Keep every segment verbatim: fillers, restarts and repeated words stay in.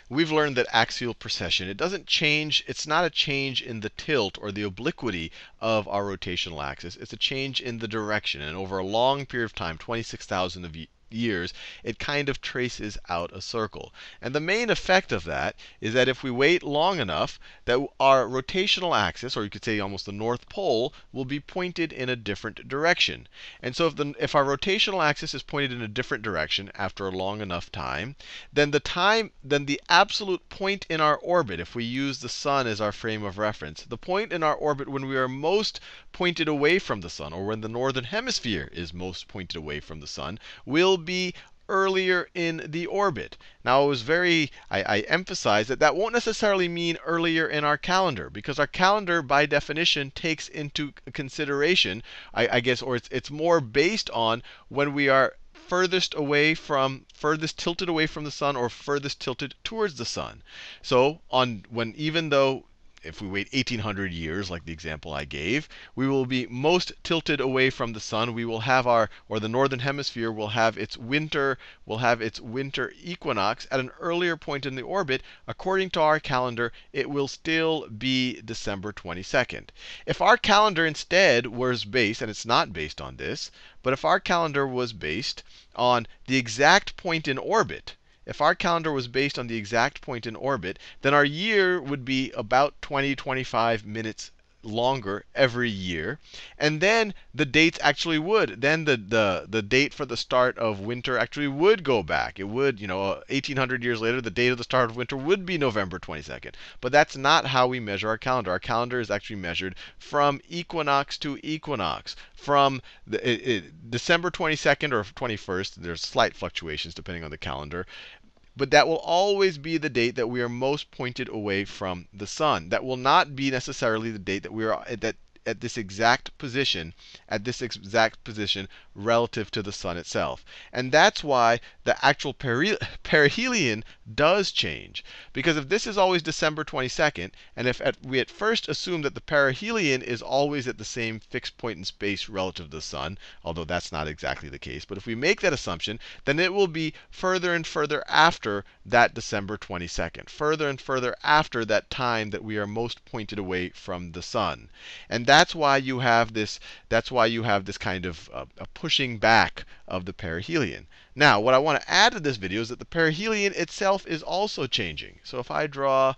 we've learned that axial precession, it doesn't change, it's not a change in the tilt or the obliquity of our rotational axis. It's a change in the direction. And over a long period of time, twenty-six thousand of years, it kind of traces out a circle. And the main effect of that is that if we wait long enough, that our rotational axis, or you could say almost the North Pole, will be pointed in a different direction. And so if, the, if our rotational axis is pointed in a different direction after a long enough time, then the time, then the absolute point in our orbit, if we use the sun as our frame of reference, the point in our orbit when we are most pointed away from the sun, or when the northern hemisphere is most pointed away from the sun, will be earlier in the orbit. Now, I was very, I, I emphasize that that won't necessarily mean earlier in our calendar, because our calendar, by definition, takes into consideration, I, I guess, or it's, it's more based on when we are furthest away from, furthest tilted away from the sun, or furthest tilted towards the sun. So, on when even though if we wait eighteen hundred years, like the example I gave, we will be most tilted away from the sun. We will have our, or the northern hemisphere will have its winter, will have its winter equinox at an earlier point in the orbit. According to our calendar, it will still be December twenty-second. If our calendar instead was based, and it's not based on this, but if our calendar was based on the exact point in orbit, if our calendar was based on the exact point in orbit, then our year would be about twenty, twenty-five minutes longer every year. And then the dates actually would, then the, the, the date for the start of winter actually would go back. It would, you know, eighteen hundred years later, the date of the start of winter would be November twenty-second. But that's not how we measure our calendar. Our calendar is actually measured from equinox to equinox. From the, it, it, December twenty-second or twenty-first, there's slight fluctuations depending on the calendar. But that will always be the date that we are most pointed away from the sun. That will not be necessarily the date that we are at, that, at this exact position, at this exact position relative to the sun itself. And that's why the actual peri perihelion does change. Because if this is always December twenty-second, and if at, we at first assume that the perihelion is always at the same fixed point in space relative to the sun, although that's not exactly the case, but if we make that assumption, then it will be further and further after that December twenty-second, further and further after that time that we are most pointed away from the sun. And that's why you have this, that's why you have this kind of uh, a pushing back of the perihelion. Now, what I want to add to this video is that the perihelion itself is also changing. So if I draw,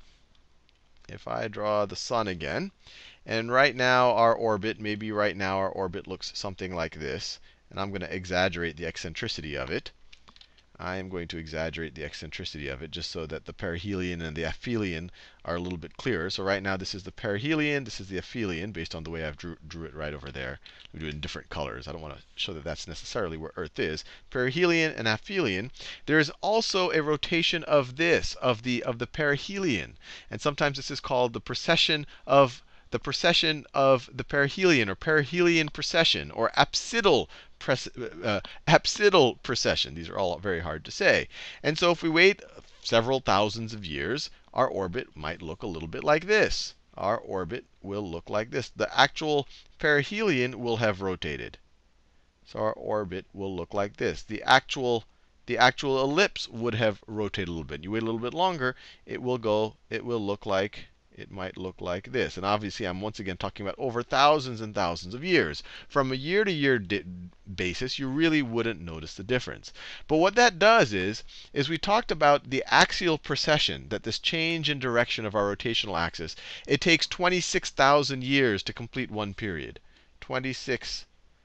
if I draw the sun again, and right now our orbit, maybe right now our orbit looks something like this, and I'm going to exaggerate the eccentricity of it. I am going to exaggerate the eccentricity of it just so that the perihelion and the aphelion are a little bit clearer. So right now this is the perihelion, this is the aphelion, based on the way I've drew, drew it right over there. We do it in different colors. I don't want to show that that's necessarily where Earth is. Perihelion and aphelion. There is also a rotation of this, of the of the perihelion, and sometimes this is called the precession of the precession of the perihelion, or perihelion precession, or apsidal Uh, apsidal precession. These are all very hard to say. And so if we wait several thousands of years, our orbit might look a little bit like this. Our orbit will look like this. The actual perihelion will have rotated. So our orbit will look like this. The actual, the actual ellipse would have rotated a little bit. You wait a little bit longer, it will go, it will look like, it might look like this. And obviously, I'm once again talking about over thousands and thousands of years. From a year-to-year basis, you really wouldn't notice the difference. But what that does is, is we talked about the axial precession, that this change in direction of our rotational axis, it takes twenty-six thousand years to complete one period. twenty-six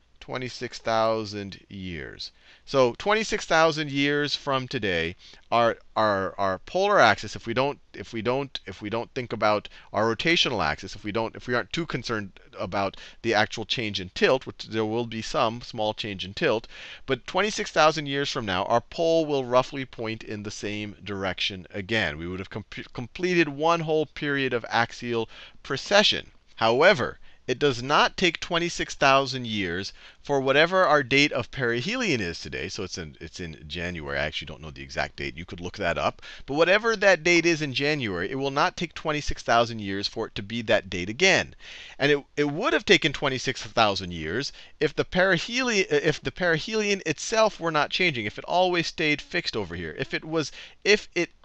thousand years. So twenty-six thousand years from today, our our our polar axis, if we don't if we don't if we don't think about our rotational axis, if we don't if we aren't too concerned about the actual change in tilt, which there will be some small change in tilt, but twenty-six thousand years from now, our pole will roughly point in the same direction again. We would have com completed one whole period of axial precession. However, it does not take twenty-six thousand years for whatever our date of perihelion is today. So it's in, it's in January. I actually don't know the exact date. You could look that up. But whatever that date is in January, it will not take twenty-six thousand years for it to be that date again. And it, it would have taken twenty-six thousand years if the perihelion, if the perihelion itself were not changing, if it always stayed fixed over here. If it was, if it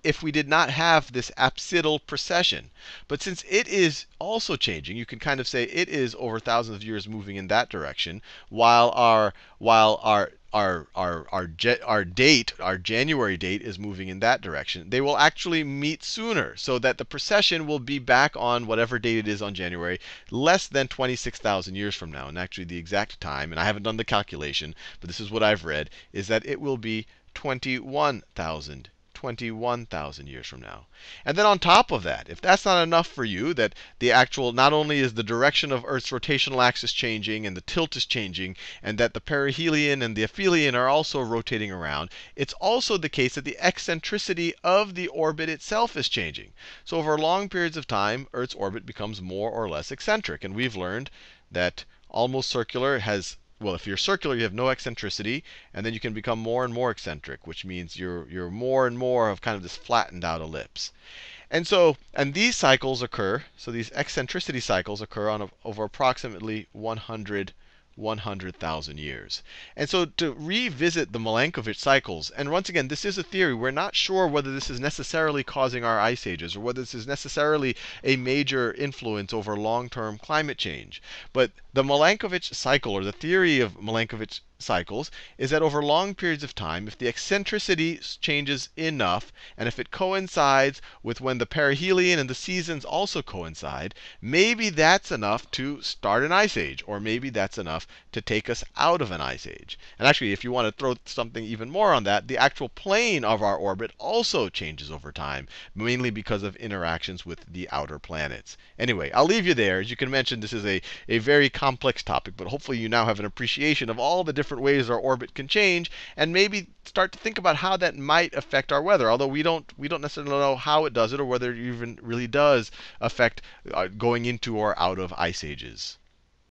if we did not have this apsidal precession. But since it is also changing, you can kind of say it is over thousands of years moving in that direction, while our while our our our our, our date, our January date, is moving in that direction. They will actually meet sooner, so that the precession will be back on whatever date it is on January, less than twenty-six thousand years from now. And actually, the exact time, and I haven't done the calculation, but this is what I've read, is that it will be twenty-one thousand twenty-one thousand years from now. And then on top of that, if that's not enough for you, that the actual, not only is the direction of Earth's rotational axis changing and the tilt is changing, and that the perihelion and the aphelion are also rotating around, it's also the case that the eccentricity of the orbit itself is changing. So over long periods of time, Earth's orbit becomes more or less eccentric. And we've learned that almost circular has well, if you're circular, you have no eccentricity, and then you can become more and more eccentric, which means you're you're more and more of kind of this flattened out ellipse. And so, and these cycles occur, so these eccentricity cycles occur on a, over approximately one hundred thousand years. And so to revisit the Milankovitch cycles, and once again, this is a theory. We're not sure whether this is necessarily causing our ice ages or whether this is necessarily a major influence over long-term climate change. But the Milankovitch cycle, or the theory of Milankovitch cycles, is that over long periods of time, if the eccentricity changes enough, and if it coincides with when the perihelion and the seasons also coincide, maybe that's enough to start an ice age, or maybe that's enough to take us out of an ice age. And actually, if you want to throw something even more on that, the actual plane of our orbit also changes over time, mainly because of interactions with the outer planets. Anyway, I'll leave you there. As you can mention, this is a, a very complex topic, but hopefully you now have an appreciation of all the different ways our orbit can change, and maybe start to think about how that might affect our weather. Although we don't we don't necessarily know how it does it, or whether it even really does affect uh, going into or out of ice ages.